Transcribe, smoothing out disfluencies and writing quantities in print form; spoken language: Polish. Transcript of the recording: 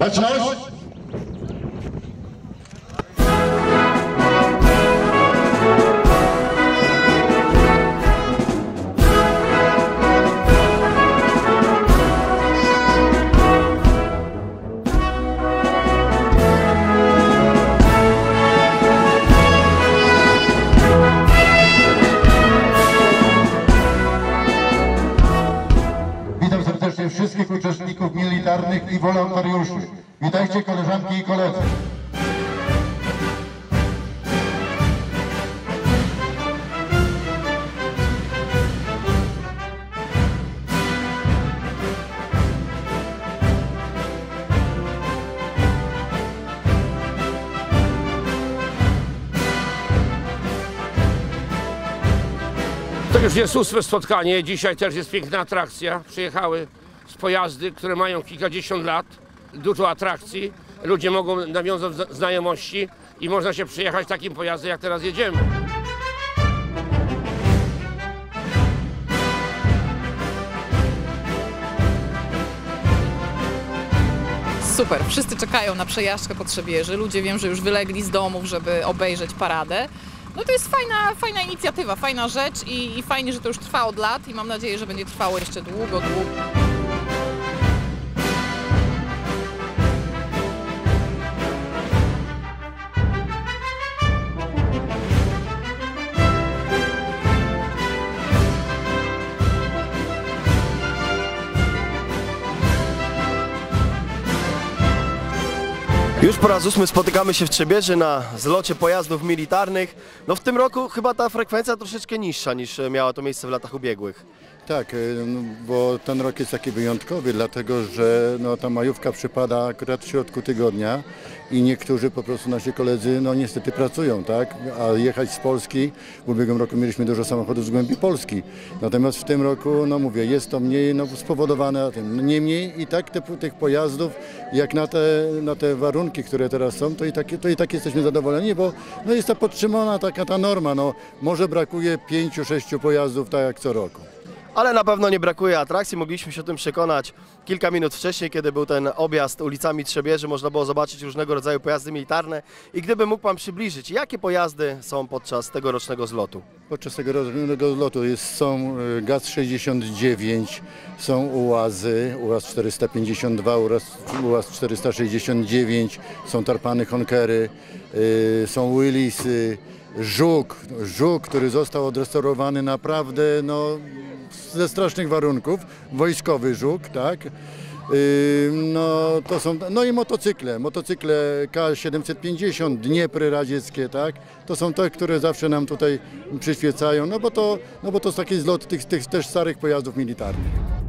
Baczność! Witam serdecznie wszystkich uczestników militarnych i wolontariuszy. Witajcie koleżanki i koledzy. To już jest 8. spotkanie. Dzisiaj też jest piękna atrakcja. Przyjechały z pojazdy, które mają kilkadziesiąt lat. Dużo atrakcji. Ludzie mogą nawiązać znajomości i można się przyjechać takim pojazdem, jak teraz jedziemy. Super, wszyscy czekają na przejażdżkę po Trzebieży. Ludzie wiem, że już wylegli z domów, żeby obejrzeć paradę. No to jest fajna inicjatywa, fajna rzecz i fajnie, że to już trwa od lat i mam nadzieję, że będzie trwało jeszcze długo. Już po raz 8 spotykamy się w Trzebieży na zlocie pojazdów militarnych. No w tym roku chyba ta frekwencja troszeczkę niższa niż miała to miejsce w latach ubiegłych. Tak, bo ten rok jest taki wyjątkowy, dlatego że ta majówka przypada akurat w środku tygodnia i niektórzy po prostu nasi koledzy niestety pracują, tak? A jechać z Polski, w ubiegłym roku mieliśmy dużo samochodów z głębi Polski, natomiast w tym roku, mówię, jest to mniej spowodowane tym. Niemniej i tak tych pojazdów, jak na te warunki, które teraz są, to i tak jesteśmy zadowoleni, bo jest ta podtrzymana taka ta norma, może brakuje 5-6 pojazdów tak jak co roku. Ale na pewno nie brakuje atrakcji, mogliśmy się o tym przekonać kilka minut wcześniej, kiedy był ten objazd ulicami Trzebieży, można było zobaczyć różnego rodzaju pojazdy militarne. I gdyby mógł Pan przybliżyć, jakie pojazdy są podczas tegorocznego zlotu? Podczas tegorocznego zlotu są Gaz-69, są UAZ-y, UAZ 452, UAZ 469, są tarpany Honkery, są Willisy, Żuk, który został odrestaurowany naprawdę ze strasznych warunków, wojskowy Żuk, tak? To są, i motocykle K750, Dniepry radzieckie, tak? To są te, które zawsze nam tutaj przyświecają, bo to jest taki zlot tych też starych pojazdów militarnych.